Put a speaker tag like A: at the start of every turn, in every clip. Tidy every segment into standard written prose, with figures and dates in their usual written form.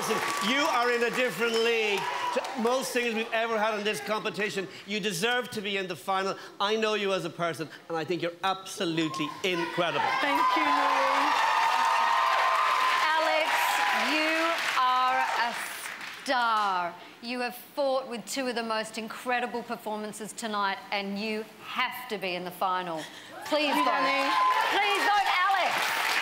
A: person. You are in a different league to most things we've ever had in this competition. You deserve to be in the final. I know you as a person, and I think you're absolutely incredible.
B: Thank you, Louis.
C: Alex, you are a star. You have fought with two of the most incredible performances tonight, and you have to be in the final. Please vote. Please vote Alex.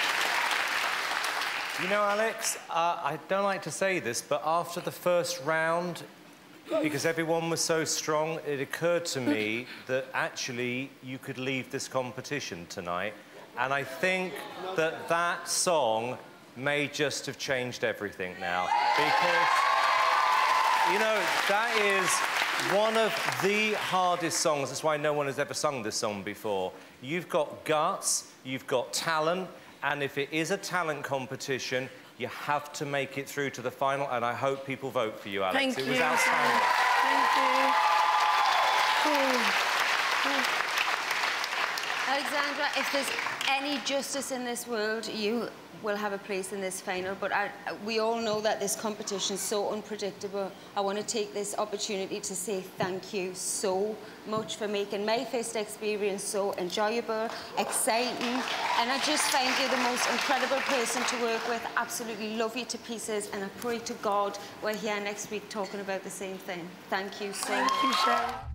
D: You know, Alex, I don't like to say this, but after the first round, because everyone was so strong, it occurred to me that actually you could leave this competition tonight. And I think that that song may just have changed everything now. Because, you know, that is one of the hardest songs. That's why no one has ever sung this song before. You've got guts, you've got talent, and if it is a talent competition, you have to make it through to the final, and I hope people vote for you, Alex.
B: Thank you.
D: It was outstanding.
B: Thank you.
E: Alexandra, if there's any justice in this world, you will have a place in this final. But we all know that this competition is so unpredictable. I want to take this opportunity to say thank you so much for making my first experience so enjoyable, exciting, and I just find you the most incredible person to work with. Absolutely love you to pieces, and I pray to God we're here next week talking about the same thing. Thank you so much.
B: Thank you, Sharon.